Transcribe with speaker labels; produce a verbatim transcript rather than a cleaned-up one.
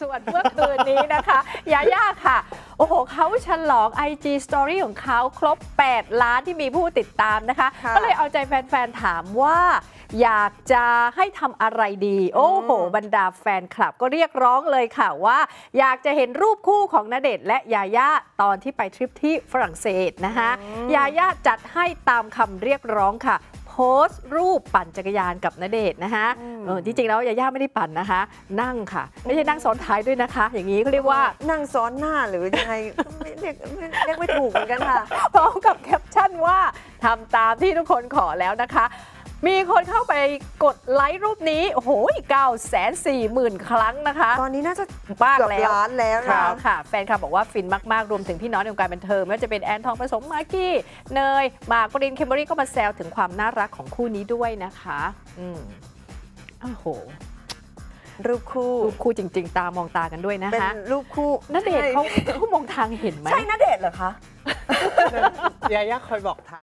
Speaker 1: ส่วนเมื่อคืนนี้นะคะยาย่าค่ะโอ้โหเขาฉลอง ไอ จี Story ของเขาครบแปดล้านที่มีผู้ติดตามนะคะก็เลยเอาใจแฟนๆถามว่าอยากจะให้ทำอะไรดีโอ้โหบรรดาแฟนคลับก็เรียกร้องเลยค่ะว่าอยากจะเห็นรูปคู่ของณเดชน์และยาย่าตอนที่ไปทริปที่ฝรั่งเศสนะคะยาย่าจัดให้ตามคำเรียกร้องค่ะโพสต์รูปปั่นจักรยานกับณเดชน์นะคะเออจริงๆแล้วยาย่าไม่ได้ปั่นนะคะนั่งค่ะไม่ใช่นั่งซ้อนท้ายด้วยนะคะอย่างนี้เขาเรียกว่า
Speaker 2: นั่งซ้อนหน้าหรือยังไงไม่เรียกเรียกไม่ถูกเหมือนกันค่ะ
Speaker 1: พร้อมกับแคปชั่นว่าทำตามที่ทุกคนขอแล้วนะคะมีคนเข้าไปกดไลค์รูปนี้โอ้โหเก้าแสนสี่หมื่นครั้งนะคะ
Speaker 2: ตอนนี้น่าจะ
Speaker 1: มากแล้ว
Speaker 2: ล้านแล้วนะ
Speaker 1: ค่ะแฟนคลับบอกว่าฟินมากๆรวมถึงพี่น้องในวงการบันเทิงไม่ว่าจะเป็นแอนทองผสมมากกี้เนยหมากปรินเคมเบอรี่ก็มาแซวถึงความน่ารักของคู่นี้ด้วยนะคะอืมโอ้โห
Speaker 2: รูปคู่
Speaker 1: รูปคู่จริงๆตามองตากันด้วยนะคะ
Speaker 2: เป็นรูปคู่
Speaker 1: ณเดชน์เขาเขามองทางเห็นไหม
Speaker 2: ใช่ณเดชน์เหรอคะ
Speaker 3: ยาย่าคอยบอกทาง